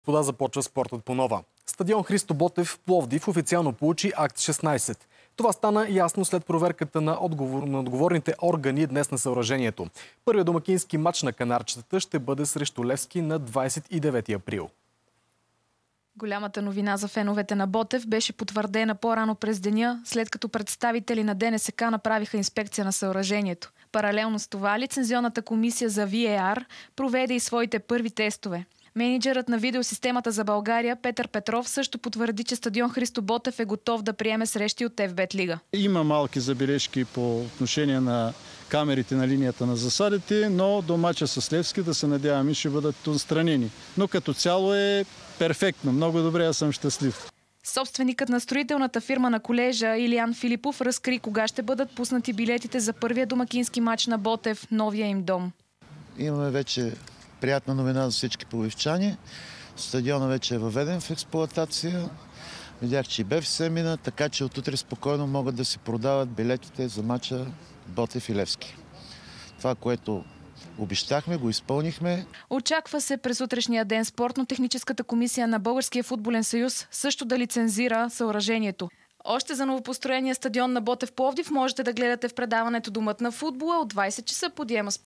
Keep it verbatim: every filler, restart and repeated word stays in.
Вода започва спортът по нова. Стадион Христо Ботев в Пловдив официално получи акт шестнайсет. Това стана ясно след проверката на, отговор... на отговорните органи днес на съоръжението. Първият домакински матч на канарчетата ще бъде срещу Левски на двайсет и девети април. Голямата новина за феновете на Ботев беше потвърдена по-рано през деня, след като представители на ДНСК направиха инспекция на съоръжението. Паралелно с това, лицензионната комисия за Ви Ей Ар проведе и своите първи тестове. Мениджърът на видеосистемата за България Петър Петров също потвърди, че стадион Христо Ботев е готов да приеме срещи от Еф Бет Лига. Има малки забележки по отношение на камерите на линията на засадите, но до мача с Левски да се надяваме ще бъдат отстранени. Но като цяло е перфектно. Много добре, аз съм щастлив. Собственикът на строителната фирма на колежа Илиян Филипов разкри кога ще бъдат пуснати билетите за първия домакински мач на Ботев, новия им дом. Имаме вече приятна новина за всички пловдивчани. Стадиона вече е въведен в експлоатация. Видях, че и Б Ф С мина, така че отутре спокойно могат да се продават билетите за мача Ботев и Левски. Това, което обещахме, го изпълнихме. Очаква се през утрешния ден спортно-техническата комисия на Българския футболен съюз също да лицензира съоръжението. Още за новопостроения стадион на Ботев Пловдив можете да гледате в предаването Домът на футбола от двайсет часа по Диема Спорт.